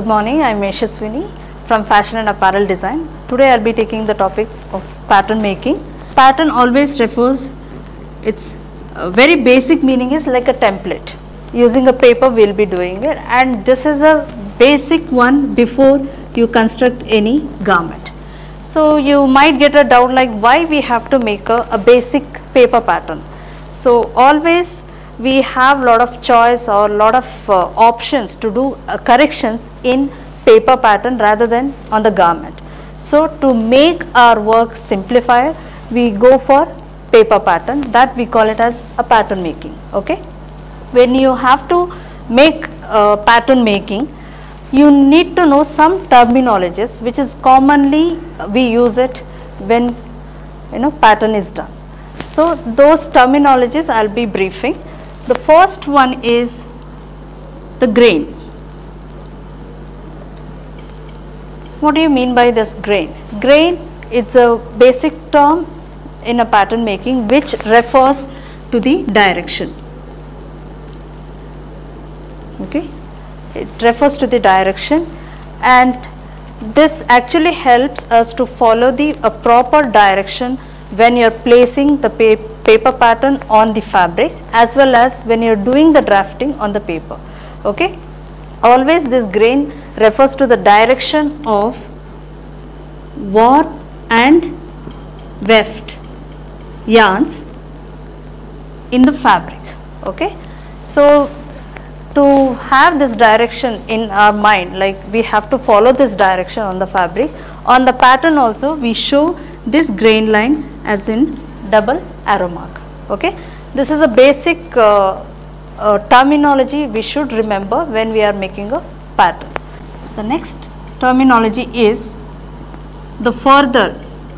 Good morning, I am Yashaswini from Fashion and Apparel Design. Today I will be taking the topic of pattern making. Pattern always refers, its very basic meaning is like a template. Using a paper we will be doing it, and this is a basic one before you construct any garment. So you might get a doubt like why we have to make a basic paper pattern. So always we have lot of choice or lot of options to do corrections in paper pattern rather than on the garment. So to make our work simplifier, we go for paper pattern, that we call it as a pattern making. Okay, when you have to make pattern making, you need to know some terminologies which is commonly we use it when pattern is done. So those terminologies I will be briefing. The first one is the grain. What do you mean by this grain? Grain is a basic term in a pattern making which refers to the direction. Okay, it refers to the direction, and this actually helps us to follow the proper direction when you are placing the paper pattern on the fabric, as well as when you are doing the drafting on the paper. Okay, always this grain refers to the direction of warp and weft yarns in the fabric. Okay, so to have this direction in our mind, like we have to follow this direction on the fabric. On the pattern also we show this grain line as in double arrow mark. Okay, this is a basic terminology we should remember when we are making a pattern. The next terminology is the further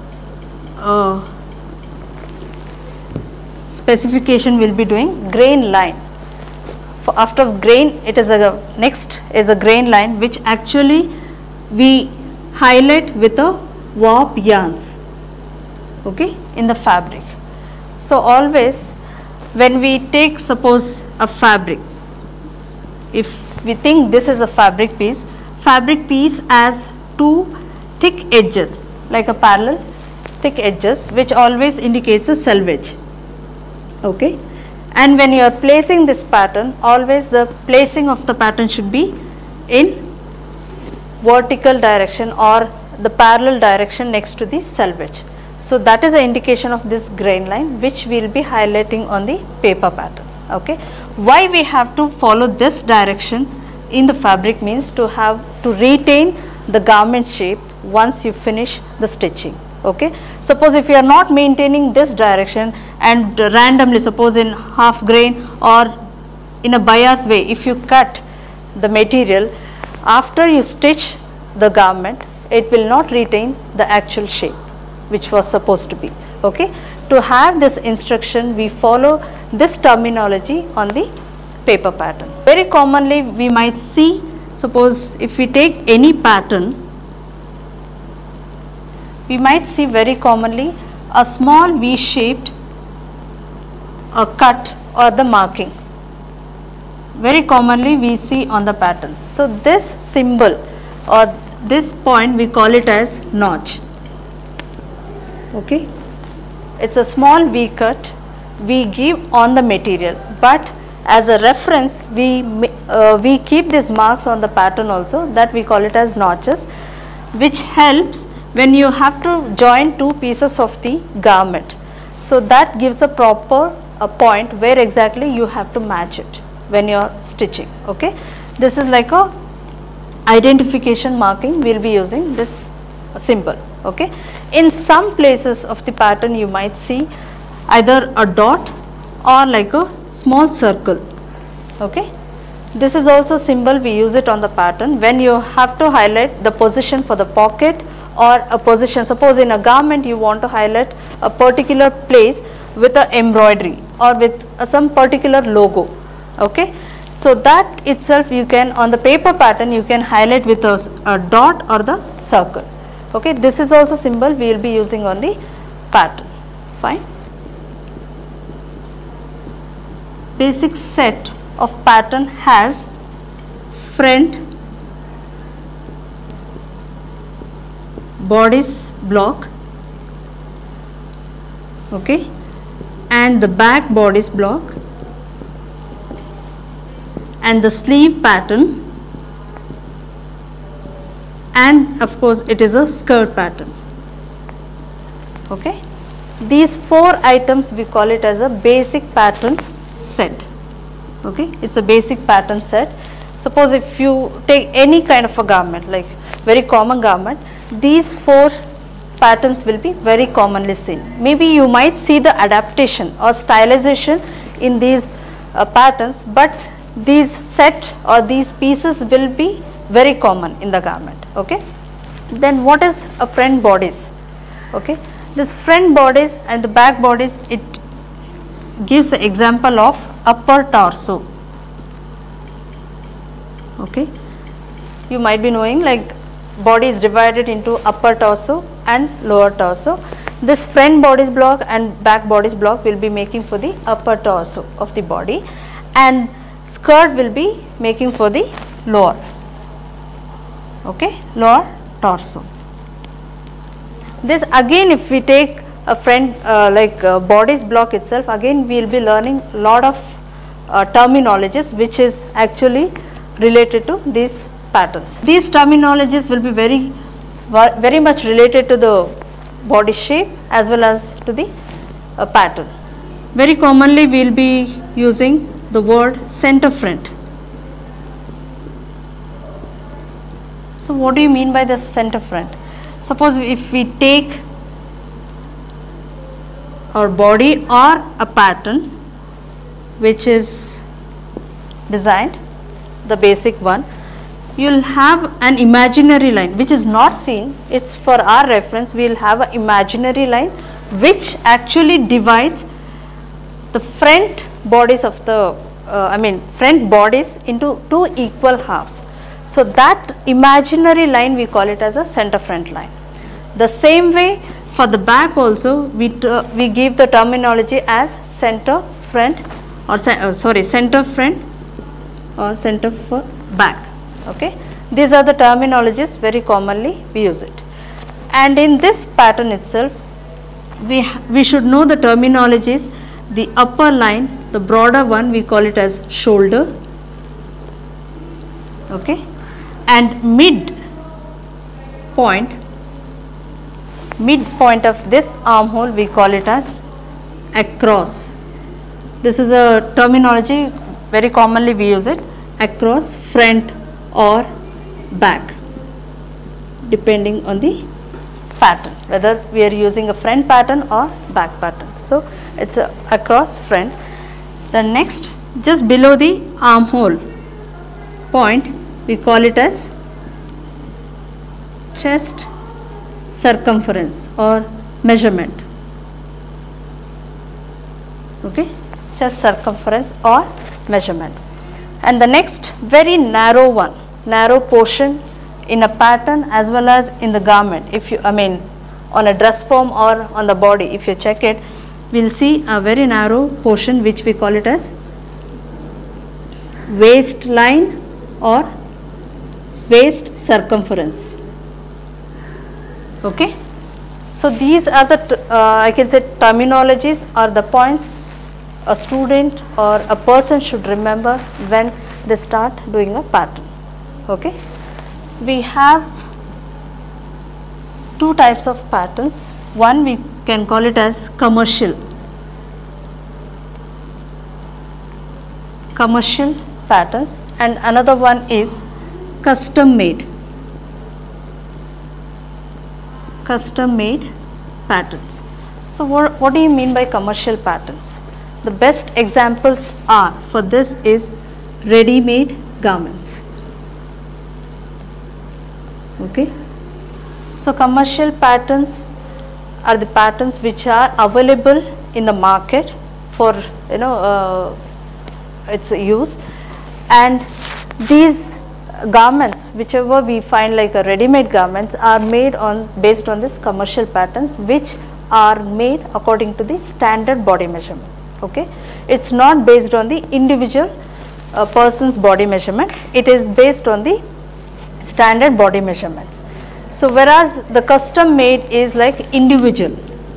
specification we will be doing grain line. After grain, it is a next is a grain line which actually we highlight with a warp yarns, okay, in the fabric. So always when we take suppose a fabric, if we think this is a fabric piece has two thick edges, like a parallel thick edges, which always indicates a selvage. Okay, and when you are placing this pattern, always the placing of the pattern should be in vertical direction or the parallel direction next to the selvage. So that is an indication of this grain line which we will be highlighting on the paper pattern. Okay, why we have to follow this direction in the fabric means to retain the garment shape once you finish the stitching. Okay, suppose if you are not maintaining this direction and randomly, suppose in half grain or in a bias way, if you cut the material after you stitch the garment, it will not retain the actual shape which was supposed to be. Okay, to have this instruction we follow this terminology on the paper pattern. Very commonly we might see, suppose if we take any pattern, we might see very commonly a small V-shaped cut or the marking. Very commonly we see on the pattern. So this symbol or this point we call it as notch. Okay, it's a small V cut we give on the material, but as a reference we keep these marks on the pattern also, that we call it as notches, which helps when you have to join two pieces of the garment. So that gives a proper point where exactly you have to match it when you are stitching. Okay, this is like a identification marking, we will be using this symbol. Okay, in some places of the pattern you might see either a dot or like a small circle. Okay, this is also symbol we use it on the pattern when you have to highlight the position for the pocket or a position. Suppose in a garment you want to highlight a particular place with a embroidery or with some particular logo. Okay, so that itself you can, on the paper pattern you can highlight with a dot or the circle. Okay, this is also symbol we will be using on the pattern. Fine. Basic set of pattern has front, bodice block, okay, and the back bodice block, and the sleeve pattern, and of course it is a skirt pattern. Okay, these 4 items we call it as a basic pattern set. Okay, it's a basic pattern set. Suppose if you take any kind of a garment, like very common garment, these 4 patterns will be very commonly seen. Maybe you might see the adaptation or stylization in these patterns, but these set or these pieces will be very common in the garment. Okay, then what is a front bodice? Okay, this front bodice and the back bodice, it gives an example of upper torso. Okay, you might be knowing, like, body is divided into upper torso and lower torso. This front bodice block and back bodice block will be making for the upper torso of the body, and skirt will be making for the lower, okay, lower torso. This again, if we take a front bodice block itself, again we will be learning a lot of terminologies which is actually related to these patterns. These terminologies will be very much related to the body shape as well as to the pattern. Very commonly we will be using the word center front. So what do you mean by the center front? Suppose if we take our body or a pattern which is designed, the basic one, you will have an imaginary line which is not seen. It's for our reference. We will have an imaginary line which actually divides the front bodies of the front bodies into 2 equal halves. So that imaginary line we call it as a center front line. The same way for the back also, we give the terminology as center front or center front or center for back. Okay, these are the terminologies very commonly we use it. And in this pattern itself, we should know the terminologies. The upper line, the broader one, we call it as shoulder, okay, and midpoint of this armhole we call it as across. This is a terminology very commonly we use it, across, front or back, depending on the pattern, whether we are using a front pattern or back pattern. So it's a across, front. The next, just below the armhole point, we call it as chest circumference or measurement. Okay, chest circumference or measurement. And the next, very narrow one, narrow portion in a pattern as well as in the garment. If you, on a dress form or on the body, if you check it, we'll see a very narrow portion which we call it as waistline or waist circumference. Okay, so these are the I can say terminologies or the points a student or a person should remember when they start doing a pattern. Okay, we have 2 types of patterns. One we can call it as commercial patterns, and another one is custom made patterns. So what do you mean by commercial patterns? The best examples are for this is ready-made garments. Okay, so commercial patterns are the patterns which are available in the market for its use, and these garments, whichever we find like a ready-made garments, are made based on this commercial patterns which are made according to the standard body measurements. Okay, it's not based on the individual person's body measurement, it is based on the standard body measurements. So whereas the custom made is like individual.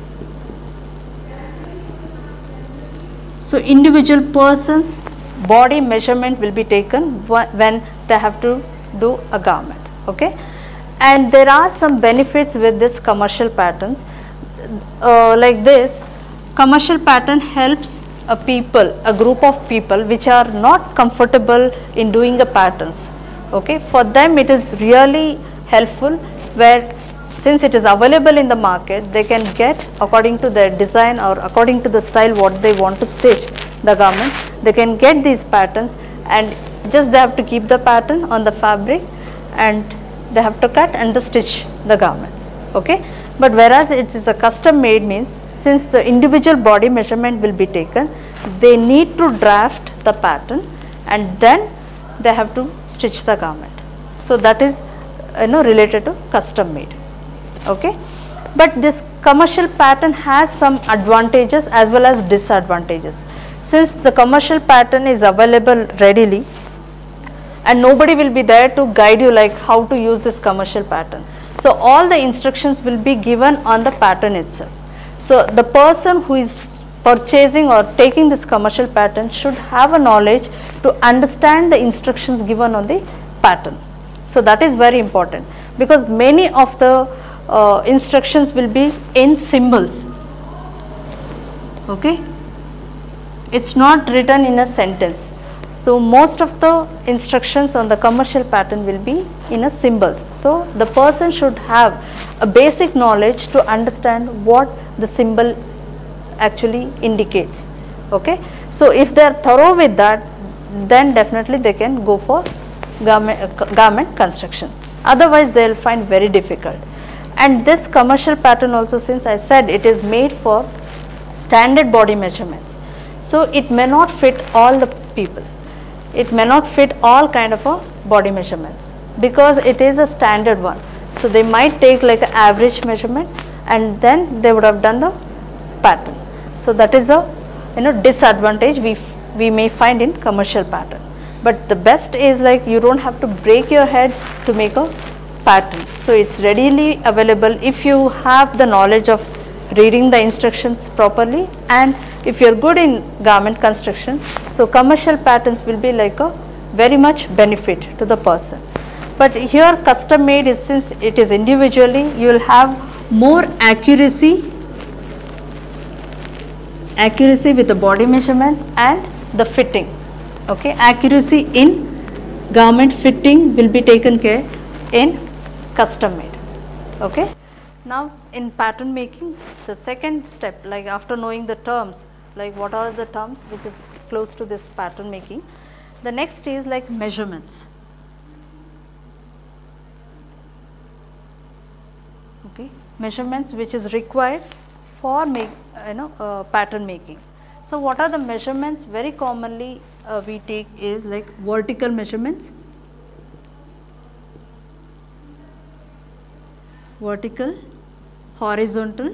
So individual person's body measurement will be taken when they have to do a garment. Okay, and there are some benefits with this commercial patterns. Like this, commercial pattern helps a group of people which are not comfortable in doing the patterns. Okay, for them it is really helpful, where since it is available in the market, they can get according to their design or according to the style what they want to stitch the garment. They can get these patterns, and just they have to keep the pattern on the fabric, and they have to cut and stitch the garments. Okay, but whereas it is a custom made means, since the individual body measurement will be taken, they need to draft the pattern and then they have to stitch the garment. So that is related to custom made. Okay, but this commercial pattern has some advantages as well as disadvantages. Since the commercial pattern is available readily and nobody will be there to guide you like how to use this commercial pattern, so all the instructions will be given on the pattern itself. So the person who is purchasing or taking this commercial pattern should have a knowledge to understand the instructions given on the pattern. So that is very important, because many of the instructions will be in symbols. Okay, it's not written in a sentence. So most of the instructions on the commercial pattern will be in a symbols. So the person should have a basic knowledge to understand what the symbol actually indicates. Okay, so if they are thorough with that, then definitely they can go for garment construction. Otherwise they will find very difficult. And this commercial pattern also, since I said it is made for standard body measurements, so it may not fit all the people. It may not fit all kind of a body measurements because it is a standard one. So they might take like an average measurement and then they would have done the pattern. So that is a disadvantage we may find in commercial pattern. But the best is like you don't have to break your head to make a pattern. So it's readily available if you have the knowledge of reading the instructions properly, and if you're good in garment construction, so commercial patterns will be like a very much benefit to the person. But here custom made is, since it is individually, you will have more accuracy with the body measurements and the fitting. Okay, accuracy in garment fitting will be taken care in custom made. Okay, now in pattern making, the second step, like after knowing the terms, like what are the terms which is close to this pattern making, the next is like measurements. Okay, measurements which is required for pattern making. So what are the measurements? Very commonly we take is like vertical measurements, vertical, horizontal,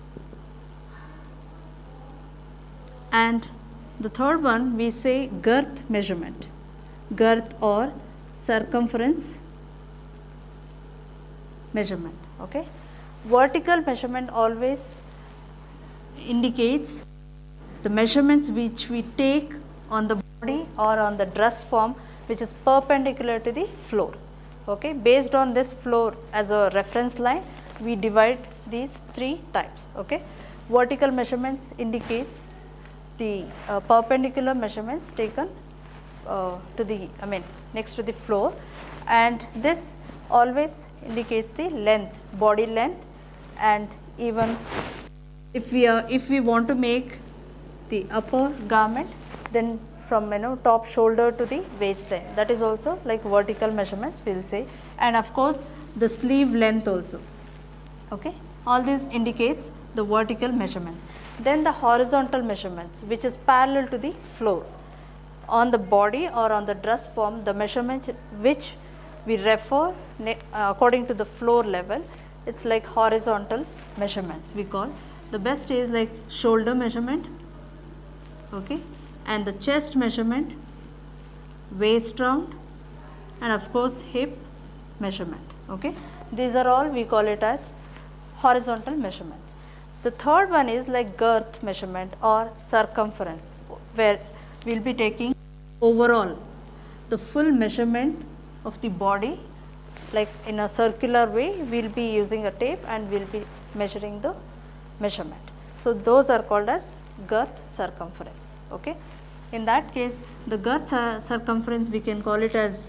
and the third one we say girth measurement, girth or circumference measurement. Okay, vertical measurement always indicates the measurements which we take on the body or on the dress form which is perpendicular to the floor. Okay, based on this floor as a reference line, we divide these three types. Okay, vertical measurements indicates the perpendicular measurements taken to the next to the floor, and this always indicates the length, body length, and even if we want to make the upper garment, then from top shoulder to the waistline, that is also like vertical measurements we will say, and of course the sleeve length also. Okay, all this indicates the vertical measurements. Then the horizontal measurements, which is parallel to the floor on the body or on the dress form, the measurements which we refer according to the floor level, it's like horizontal measurements we call. The best is like shoulder measurement, okay, and the chest measurement, waist round, and of course hip measurement. Okay, these are all we call it as horizontal measurements. The third one is like girth measurement or circumference, where we will be taking overall the full measurement of the body, like in a circular way we will be using a tape and we will be measuring the measurement. So, those are called as girth circumference. Okay. In that case, the girth circumference we can call it as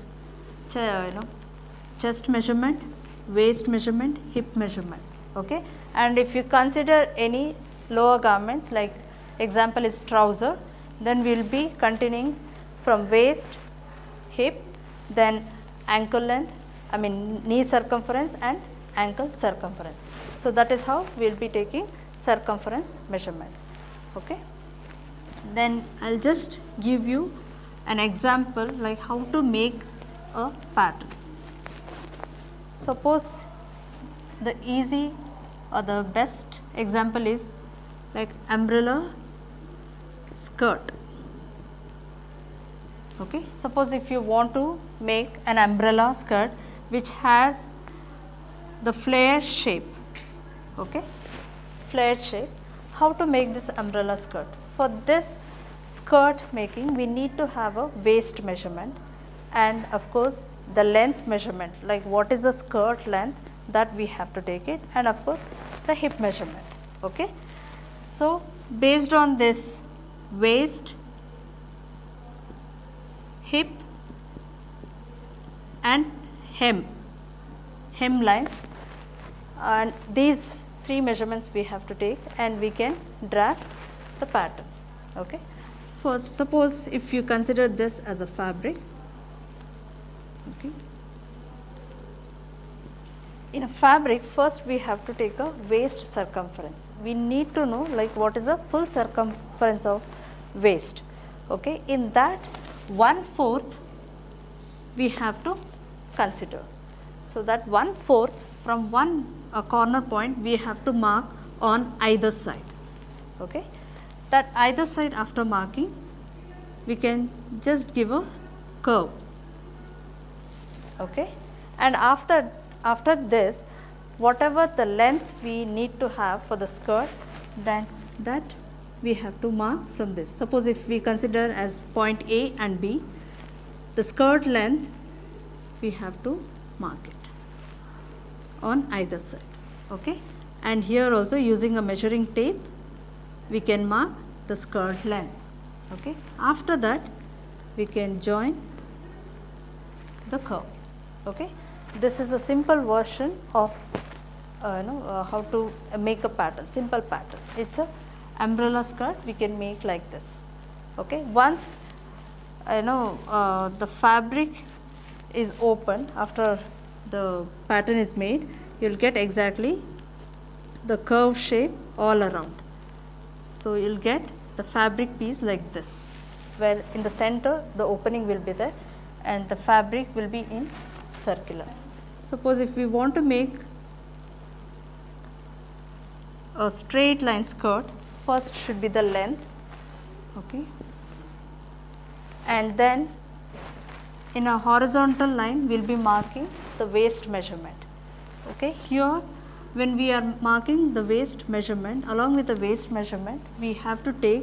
chest measurement, waist measurement, hip measurement. Okay. And if you consider any lower garments, like example is trouser, then we will be continuing from waist, hip, then ankle length, knee circumference and ankle circumference. So, that is how we will be taking circumference measurements. Okay. Then I will just give you an example like how to make a pattern. Suppose the easy or the best example is like umbrella skirt. Okay. Suppose if you want to make an umbrella skirt which has the flare shape, okay, flared shape, how to make this umbrella skirt? For this skirt making, we need to have a waist measurement and of course the length measurement, like what is the skirt length, that we have to take it, and of course the hip measurement. Okay. So, based on this waist, hip and hem lines, and these three measurements we have to take and we can draft the pattern. Okay. First, suppose if you consider this as a fabric, okay, in a fabric first we have to take a waist circumference. We need to know like what is the full circumference of waist. Okay. In that 1/4 we have to consider. So, that 1/4 from one corner point we have to mark on either side. Okay. That either side, after marking we can just give a curve. Okay. And after this, whatever the length we need to have for the skirt, then that we have to mark from this. Suppose if we consider as point A and B, the skirt length we have to mark it on either side. Okay. And here also using a measuring tape we can mark the skirt length. Okay. After that we can join the curve. Okay. This is a simple version of how to make a pattern, simple pattern. It's a umbrella skirt we can make like this. Okay. Once the fabric is open, after the pattern is made, you will get exactly the curve shape all around. So, you will get the fabric piece like this, where in the center the opening will be there and the fabric will be in circulars. Suppose if we want to make a straight line skirt, first should be the length, okay, and then in a horizontal line we will be marking the waist measurement. Okay. Here when we are marking the waist measurement, along with the waist measurement we have to take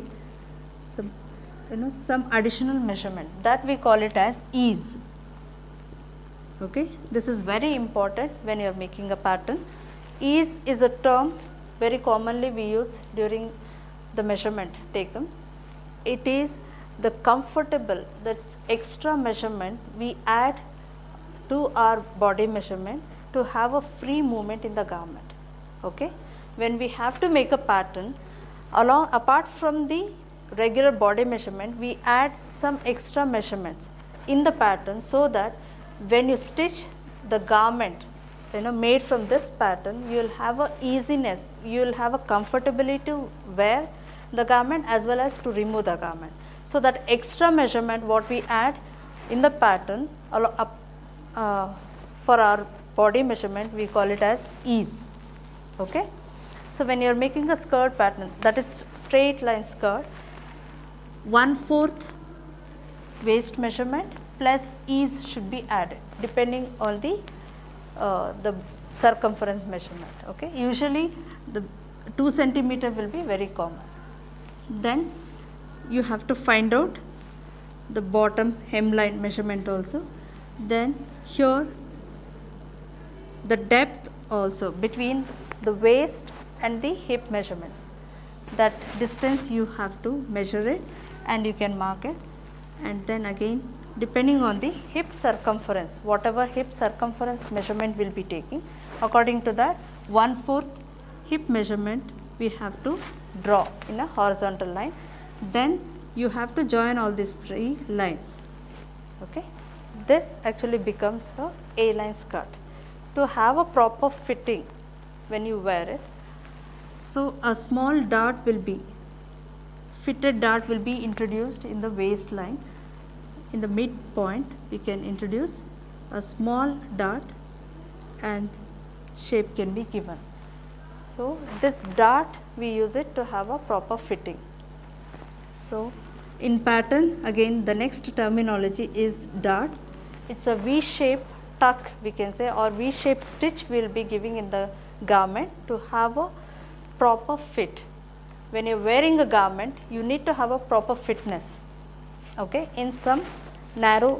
some additional measurement, that we call it as ease. Okay. This is very important when you are making a pattern. Ease is a term very commonly we use during the measurement taken. It is the comfortable, that extra measurement we add to our body measurement to have a free movement in the garment. Okay. When we have to make a pattern, apart from the regular body measurement, we add some extra measurements in the pattern, so that when you stitch the garment made from this pattern, you will have a easiness, you will have a comfortability to wear the garment as well as to remove the garment. So, that extra measurement what we add in the pattern for our body measurement, we call it as ease. Okay. So, when you are making a skirt pattern, that is straight line skirt, 1/4 waist measurement plus ease should be added depending on the the circumference measurement. Okay, usually the 2 centimeter will be very common. Then you have to find out the bottom hemline measurement also. Then here the depth also between the waist and the hip measurement. That distance you have to measure it and you can mark it. And then again, depending on the hip circumference, whatever hip circumference measurement will be taking, according to that 1/4 hip measurement we have to draw in a horizontal line. Then you have to join all these 3 lines. Okay, this actually becomes a A-line skirt. To have a proper fitting when you wear it, so a small dart will be, fitted dart will be introduced in the waistline. In the midpoint we can introduce a small dart and shape can be given. So this dart we use it to have a proper fitting. So in pattern, again the next terminology is dart. It's a V-shaped tuck we can say, or V-shaped stitch we will be giving in the garment to have a proper fit. When you are wearing a garment, you need to have a proper fitness, okay, in some narrow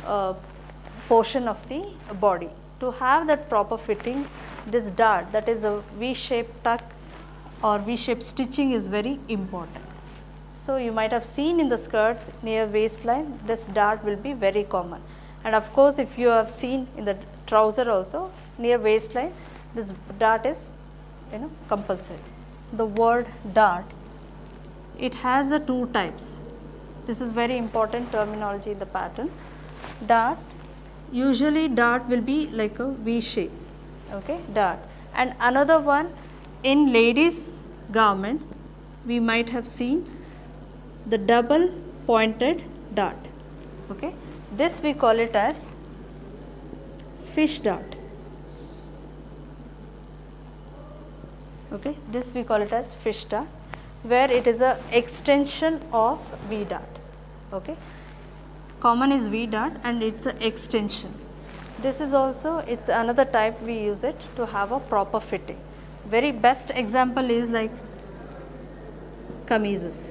portion of the body. To have that proper fitting, this dart, that is a V-shaped tuck or V-shaped stitching, is very important. So you might have seen in the skirts near waistline, this dart will be very common. And of course, if you have seen in the trouser also near waistline, this dart is compulsory. The word dart, it has 2 types. This is very important terminology in the pattern. Dart, usually dart will be like a V shape, okay, dart. And another one, in ladies garments we might have seen the double pointed dart, okay. This we call it as fish dart, okay. This we call it as fish dart, where it is a extension of V dart, okay. Common is V dart and it's an extension. This is also, it's another type we use it to have a proper fitting. Very best example is like kameezes,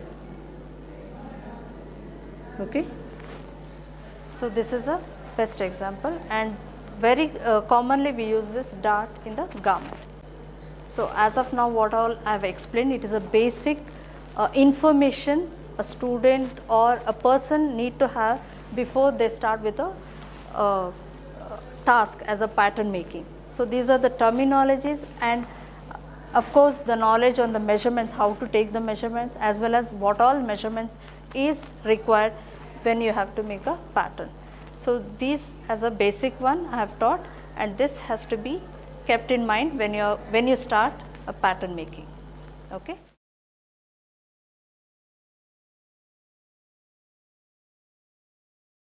okay. So this is a best example, and very commonly we use this dart in the garment. So as of now, what all I have explained, it is a basic information a student or a person need to have before they start with a task as a pattern making. So these are the terminologies, and of course the knowledge on the measurements, how to take the measurements, as well as what all measurements is required when you have to make a pattern. So these as a basic one I have taught, and this has to be kept in mind when you start a pattern making. Okay.